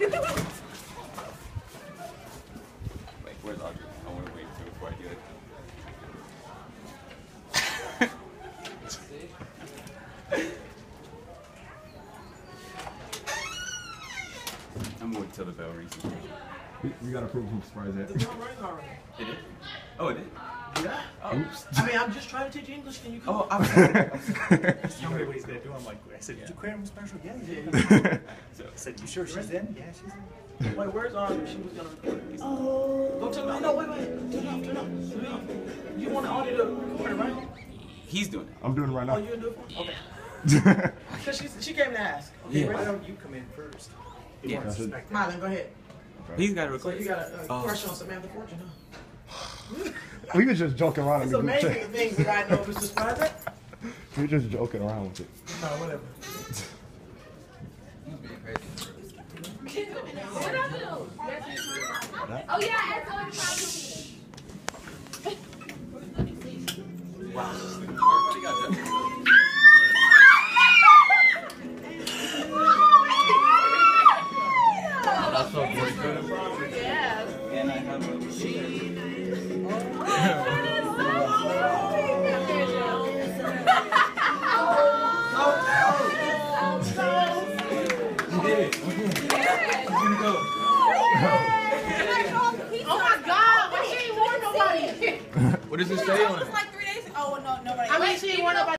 where's Audrey? I want to wait till before I do it. I'm going to till the bell rings. We gotta prove who's surprised that. The bell rang already. It did? Oh, it did? Yeah. Oh. Oops. I mean, I'm just trying to teach English. Can you come? Oh, I was. You know what he's gonna do? I'm like, I said, did you cram special? Yeah, yeah. So, I said, you sure she's in? Yeah, she's in. Wait, where's Audrey? She was gonna record. Oh. Go to no, no, wait. Turn it off. Turn it off. You want Audrey to record it, right? he's doing it. I'm doing it right now. Oh, you're gonna do it for me? Okay. Because she came to ask. Okay, Yeah. Why don't you come in first? You Yeah. weren't suspecting. Marlon, go ahead. He's got to So record. you got a crush on Samantha Fortune, huh? We was just joking around in It's the group amazing chat. the things that I know, Mr. Spider. We were just joking around with it. No, whatever. What I do? Oh yeah, I asked all the time. Wow. Everybody got that.